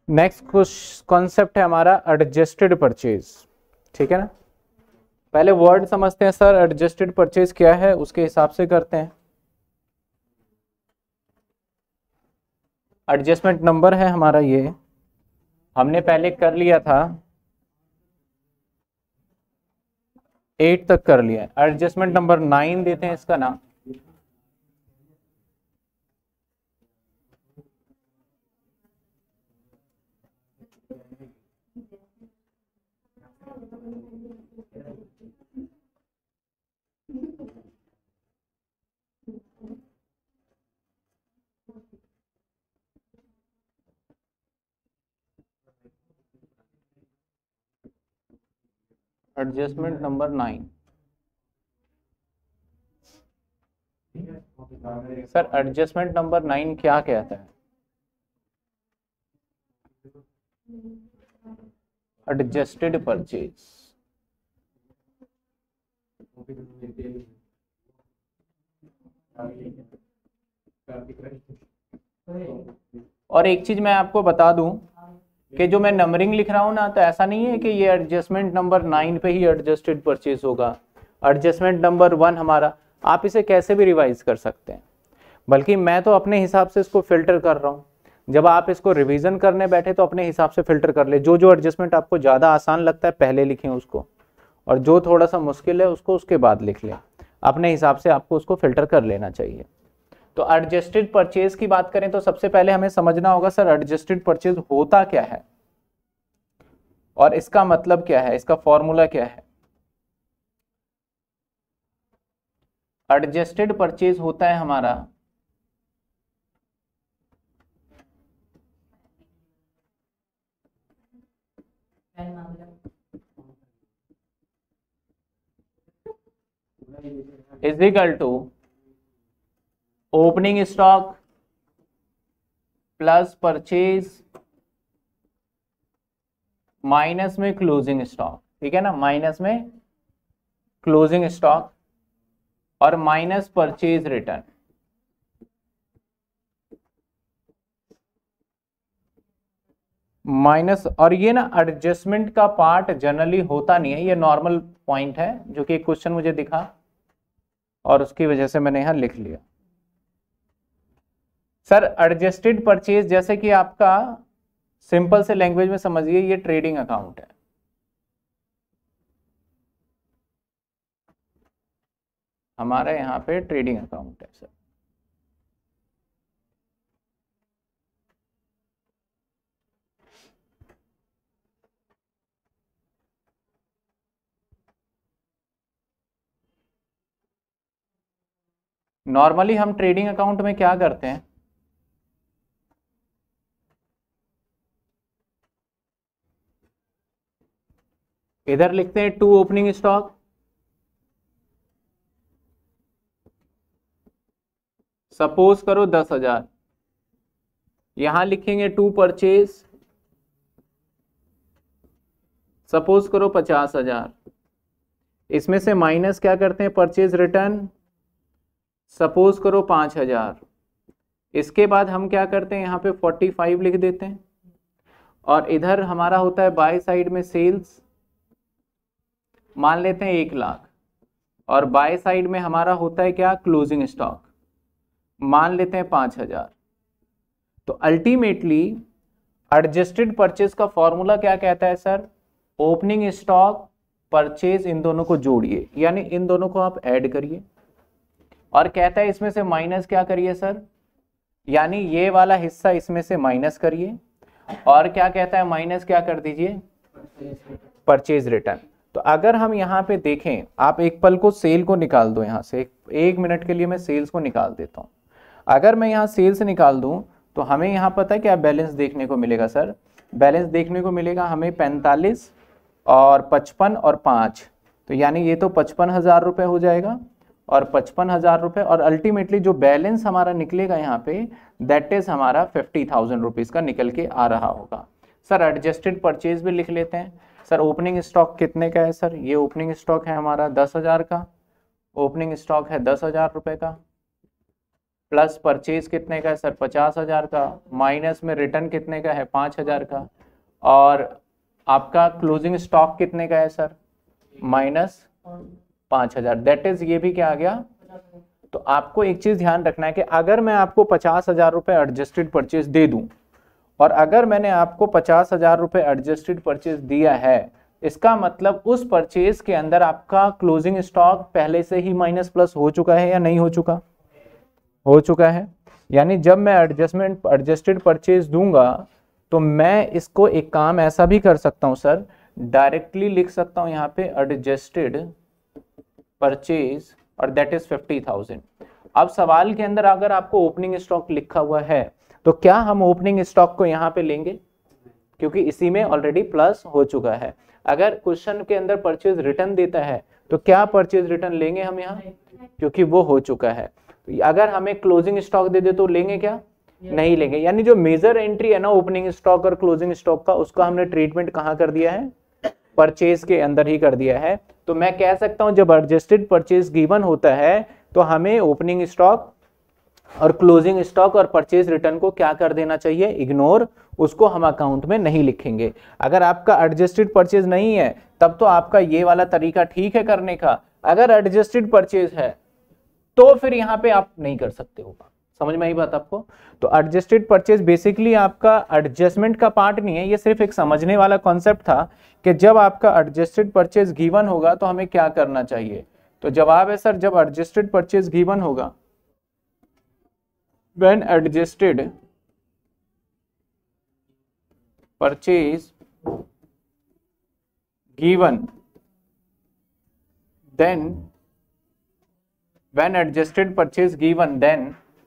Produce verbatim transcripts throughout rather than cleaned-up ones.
Next concept है हमारा adjusted purchase, ठीक है ना। पहले वर्ड समझते हैं सर, एडजस्टेड परचेज क्या है उसके हिसाब से करते हैं। एडजस्टमेंट नंबर है हमारा, ये हमने पहले कर लिया था, एट तक कर लिया है। एडजस्टमेंट नंबर नाइन देते हैं इसका नाम। Adjustment number nine. Sir adjustment number nine क्या कहता है? Adjusted purchase. और एक चीज मैं आपको बता दूं कि जो मैं नंबरिंग लिख रहा हूं ना, तो ऐसा नहीं है कि ये एडजस्टमेंट नंबर नाइन पे ही एडजस्टेड परचेज होगा। एडजस्टमेंट नंबर वन हमारा, आप इसे कैसे भी रिवाइज कर सकते हैं, बल्कि मैं तो अपने हिसाब से इसको फिल्टर कर रहा हूँ। जब आप इसको रिवीजन करने बैठे तो अपने हिसाब से फिल्टर कर ले, जो जो एडजस्टमेंट आपको ज़्यादा आसान लगता है पहले लिखें उसको, और जो थोड़ा सा मुश्किल है उसको उसके बाद लिख लें। अपने हिसाब से आपको उसको फिल्टर कर लेना चाहिए। तो एडजस्टेड परचेज की बात करें तो सबसे पहले हमें समझना होगा सर एडजस्टेड परचेज होता क्या है और इसका मतलब क्या है, इसका फॉर्मूला क्या है। एडजस्टेड परचेज होता है हमारा is equal to opening stock plus purchase minus में क्लोजिंग स्टॉक, ठीक है ना, माइनस में क्लोजिंग स्टॉक और माइनस परचेज रिटर्न। माइनस, और ये ना एडजस्टमेंट का पार्ट जनरली होता नहीं है, ये नॉर्मल पॉइंट है जो कि एक क्वेश्चन मुझे दिखा और उसकी वजह से मैंने यहां लिख लिया। सर एडजस्टेड परचेज जैसे कि आपका सिंपल से लैंग्वेज में समझिए, ये ट्रेडिंग अकाउंट है। हमारे यहाँ पे ट्रेडिंग अकाउंट है सर। नॉर्मली हम ट्रेडिंग अकाउंट में क्या करते हैं, इधर लिखते हैं टू ओपनिंग स्टॉक, सपोज करो दस हजार, यहां लिखेंगे टू परचेज, सपोज करो पचास हजार, इसमें से माइनस क्या करते हैं परचेज रिटर्न, सपोज करो पांच हजार। इसके बाद हम क्या करते हैं यहाँ पे फोर्टी फाइव लिख देते हैं, और इधर हमारा होता है बाय साइड में सेल्स, मान लेते हैं एक लाख, और बाय साइड में हमारा होता है क्या क्लोजिंग स्टॉक, मान लेते हैं पांच हजार। तो अल्टीमेटली एडजस्टेड परचेज का फॉर्मूला क्या कहता है सर, ओपनिंग स्टॉक परचेज इन दोनों को जोड़िए, यानी इन दोनों को आप ऐड करिए, और कहता है इसमें से माइनस क्या करिए सर, यानी ये वाला हिस्सा इसमें से माइनस करिए, और क्या कहता है माइनस क्या कर दीजिए परचेज रिटर्न। तो अगर हम यहाँ पे देखें, आप एक पल को सेल को निकाल दो यहाँ से, एक, एक मिनट के लिए मैं सेल्स को निकाल देता हूँ। अगर मैं यहाँ सेल्स निकाल दूं तो हमें यहाँ पता है क्या बैलेंस देखने को मिलेगा सर, बैलेंस देखने को मिलेगा हमें पैंतालीस और पचपन और पाँच, तो यानी ये तो पचपन हजार रुपये हो जाएगा और पचपन हजार रुपये, और अल्टीमेटली जो बैलेंस हमारा निकलेगा यहाँ पे दैट इज हमारा फिफ्टी थाउजेंड रुपीज़ का निकल के आ रहा होगा। सर एडजस्टेड परचेज भी लिख लेते हैं। सर ओपनिंग स्टॉक कितने का है सर, ये ओपनिंग स्टॉक है हमारा दस हजार का, ओपनिंग स्टॉक है दस हजार रुपये का, प्लस परचेज कितने का है सर, पचास हजार का, माइनस में रिटर्न कितने का है, पाँच हजार का, और आपका क्लोजिंग स्टॉक कितने का है सर, माइनस पाँच हजार। दैट इज ये भी क्या आ गया। तो आपको एक चीज ध्यान रखना है कि अगर मैं आपको पचास हजार रुपए एडजस्टेड परचेज दे दूं, और अगर मैंने आपको पचास हजार रुपए एडजस्टेड परचेज दिया है, इसका मतलब उस परचेज के अंदर आपका क्लोजिंग स्टॉक पहले से ही माइनस प्लस हो चुका है या नहीं हो चुका, हो चुका है। यानी जब मैं एडजस्टमेंट एडजस्टेड परचेज दूंगा तो मैं इसको एक काम ऐसा भी कर सकता हूं सर, डायरेक्टली लिख सकता हूं यहाँ पे एडजस्टेड परचेज, और दैट इज फिफ्टी थाउजेंड। अब सवाल के अंदर अगर आपको ओपनिंग स्टॉक लिखा हुआ है तो क्या हम ओपनिंग स्टॉक को यहाँ पे लेंगे, क्योंकि इसी में ऑलरेडी प्लस हो चुका है। अगर क्वेश्चन के अंदर परचेज रिटर्न देता है तो क्या परचेज रिटर्न लेंगे हम यहाँ, क्योंकि वो हो चुका है। अगर हमें क्लोजिंग स्टॉक दे दे तो लेंगे क्या, नहीं लेंगे। यानी जो मेजर एंट्री है ना ओपनिंग स्टॉक और क्लोजिंग स्टॉक का, उसका हमने ट्रीटमेंट कहाँ कर दिया है, परचेज के अंदर ही कर दिया है। तो मैं कह सकता हूं जब एडजस्टेड परचेज गिवन होता है तो हमें ओपनिंग स्टॉक और क्लोजिंग स्टॉक और परचेज रिटर्न को क्या कर देना चाहिए, इग्नोर, उसको हम अकाउंट में नहीं लिखेंगे। अगर आपका एडजस्टेड परचेज नहीं है तब तो आपका ये वाला तरीका ठीक है करने का। अगर एडजस्टेड परचेज है तो फिर यहाँ पे आप नहीं कर सकते हो। समझ में आई बात आपको। तो एडजस्टेड परचेज बेसिकली आपका एडजस्टमेंट का पार्ट नहीं है, ये सिर्फ एक समझने वाला कॉन्सेप्ट था कि जब आपका एडजस्टेड परचेज गिवन होगा तो हमें क्या करना चाहिए। तो जवाब है सर, जब एडजस्टेड परचेज गिवन होगा, when adjusted purchase given then when adjusted purchase given then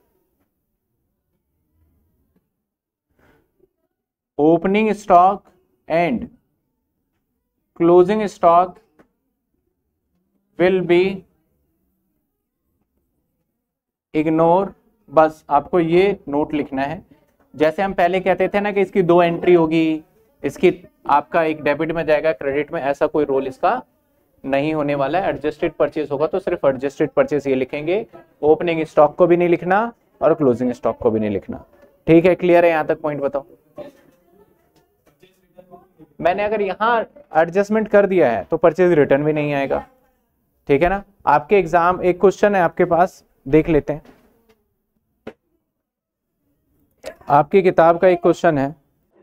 opening stock and closing stock will be ignore। बस आपको ये नोट लिखना है। जैसे हम पहले कहते थे ना कि इसकी दो एंट्री होगी, इसकी आपका एक डेबिट में जाएगा क्रेडिट में, ऐसा कोई रोल इसका नहीं होने वाला है। एडजस्टेड परचेज होगा तो सिर्फ एडजस्टेड परचेज ये लिखेंगे, ओपनिंग स्टॉक को भी नहीं लिखना और क्लोजिंग स्टॉक को भी नहीं लिखना। ठीक है, क्लियर है यहां तक पॉइंट बताओ। मैंने अगर यहां एडजस्टमेंट कर दिया है तो परचेज रिटर्न भी नहीं आएगा। ठीक है ना। आपके एग्जाम एक क्वेश्चन है आपके पास, देख लेते हैं। आपकी किताब का एक क्वेश्चन है,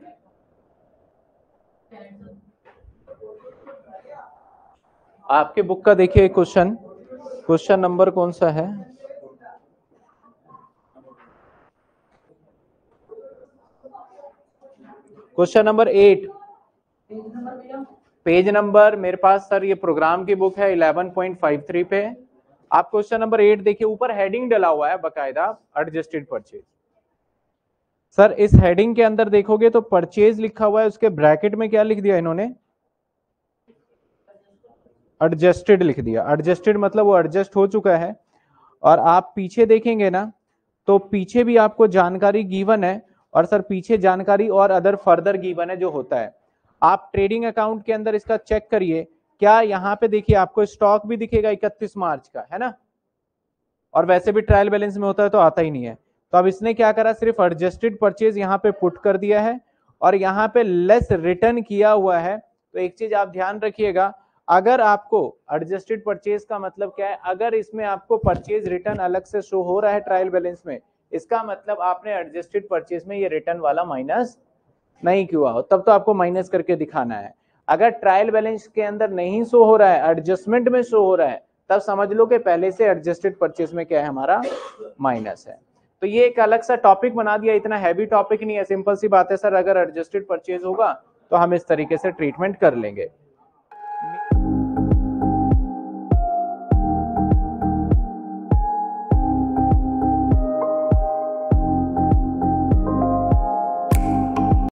आपके बुक का देखिए क्वेश्चन, क्वेश्चन नंबर कौन सा है, question number eight, page number मेरे पास सर ये प्रोग्राम की बुक है इलेवन पॉइंट फाइव थ्री पे। आप क्वेश्चन नंबर एट देखिए, ऊपर हेडिंग डला हुआ है बकायदा एडजस्टेड परचेज। सर इस हेडिंग के अंदर देखोगे तो परचेज लिखा हुआ है, उसके ब्रैकेट में क्या लिख दिया इन्होंने, एडजस्टेड लिख दिया। एडजस्टेड मतलब वो एडजस्ट हो चुका है। और आप पीछे देखेंगे ना तो पीछे भी आपको जानकारी गिवन है, और सर पीछे जानकारी और अदर फर्दर गिवन है जो होता है। आप ट्रेडिंग अकाउंट के अंदर इसका चेक करिए, क्या यहाँ पे देखिए आपको स्टॉक भी दिखेगा इकतीस मार्च का, है ना, और वैसे भी ट्रायल बैलेंस में होता है तो आता ही नहीं है। तो अब इसने क्या करा, सिर्फ एडजस्टेड परचेज यहाँ पे पुट कर दिया है और यहाँ पे लेस रिटर्न किया हुआ है। तो एक चीज आप ध्यान रखिएगा, अगर आपको एडजस्टेड परचेज का मतलब क्या है, अगर इसमें आपको परचेज रिटर्न अलग से शो हो रहा है ट्रायल बैलेंस में, इसका मतलब आपने एडजस्टेड परचेज में ये रिटर्न वाला माइनस नहीं किया हो, तब तो आपको माइनस करके दिखाना है। अगर ट्रायल बैलेंस के अंदर नहीं शो हो रहा है, एडजस्टमेंट में शो हो रहा है, तब समझ लो कि पहले से एडजस्टेड परचेज में क्या है, हमारा माइनस है। तो ये एक अलग सा टॉपिक बना दिया, इतना हैवी टॉपिक नहीं है, सिंपल सी बात है सर, अगर एडजस्टेड परचेज होगा तो हम इस तरीके से ट्रीटमेंट कर लेंगे।